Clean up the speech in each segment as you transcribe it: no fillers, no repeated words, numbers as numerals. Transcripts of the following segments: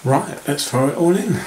Right, let's throw it all in.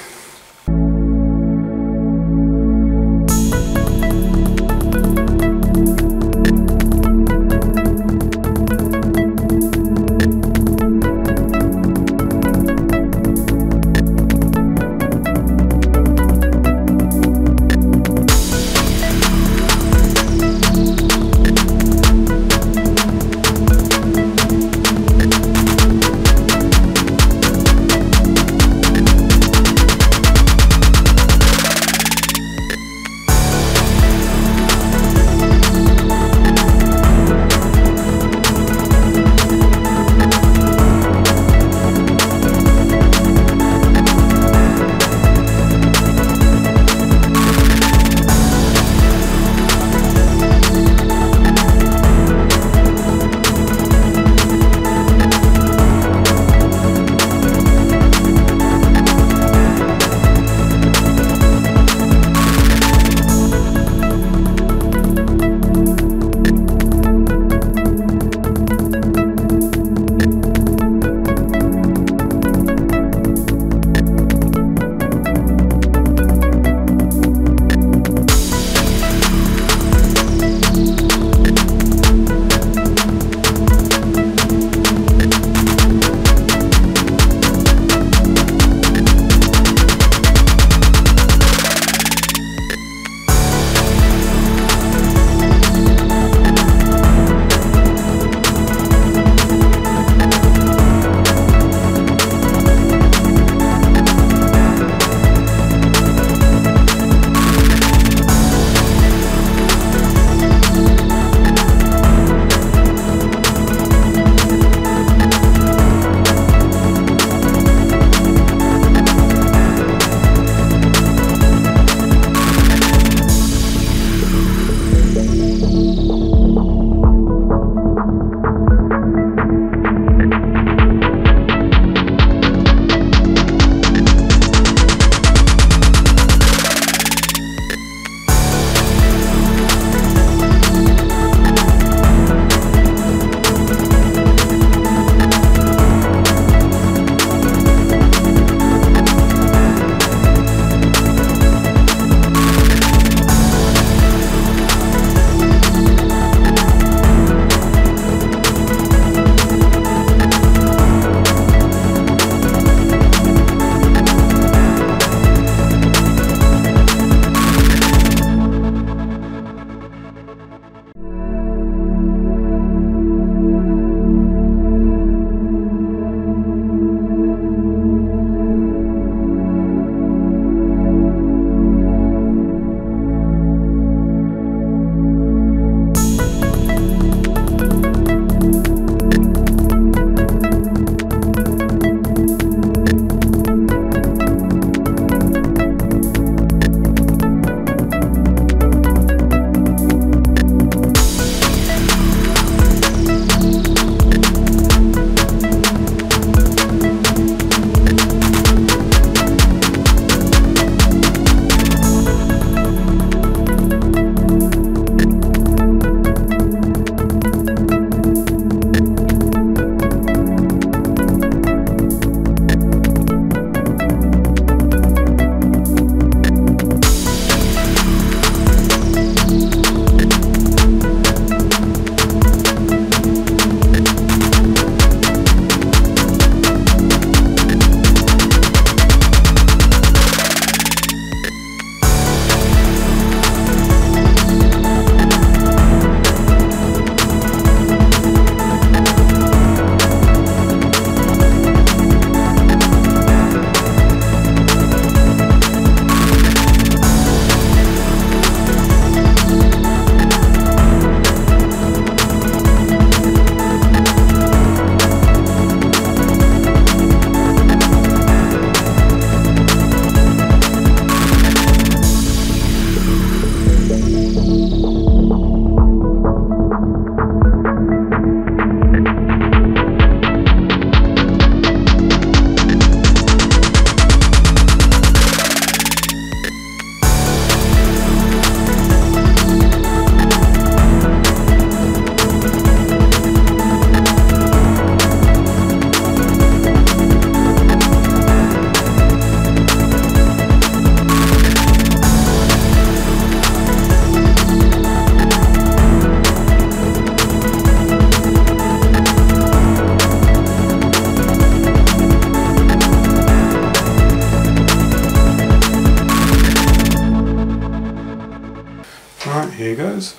here goes.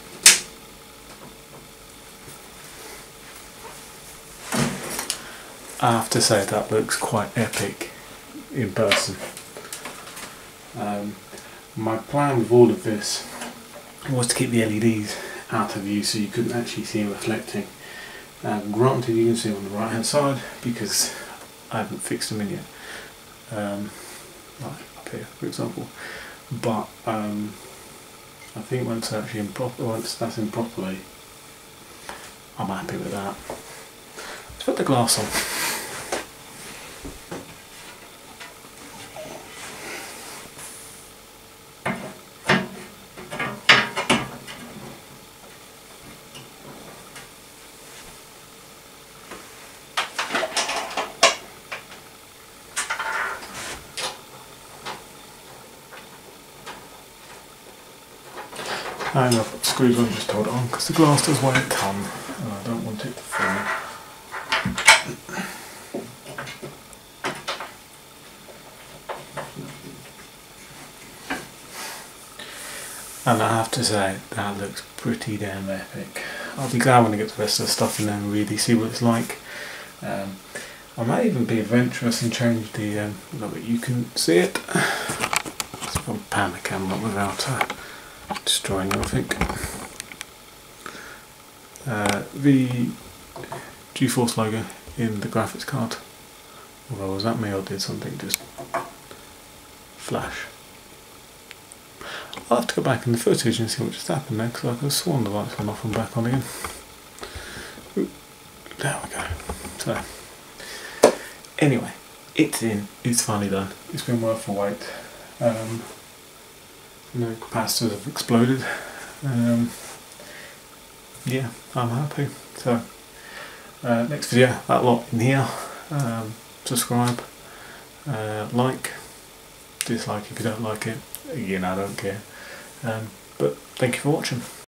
I have to say that looks quite epic in person. My plan with all of this was to keep the LEDs out of view so you couldn't actually see them reflecting. Granted, you can see them on the right hand side because I haven't fixed them in yet, like up here for example, but I think once that's in properly, I'm happy with that. Let's put the glass on. And I've got the screws on just to hold it on because the glass does won't come and I don't want it to fall. And I have to say, that looks pretty damn epic. I'll be glad when I get the rest of the stuff in there and really see what it's like. I might even be adventurous and change the, but you can see it. I'll pan the camera without destroying everything. The GeForce logo in the graphics card. Although was that me or did something just flash? I'll have to go back in the footage and see what just happened there because I could have sworn the lights went off and back on again. Ooh, there we go. So, anyway, it's in, it's finally done. It's been worth the wait. No capacitors have exploded. Yeah, I'm happy. So, next video, that lot in here. Subscribe, like, dislike if you don't like it. Again, I don't care. But thank you for watching.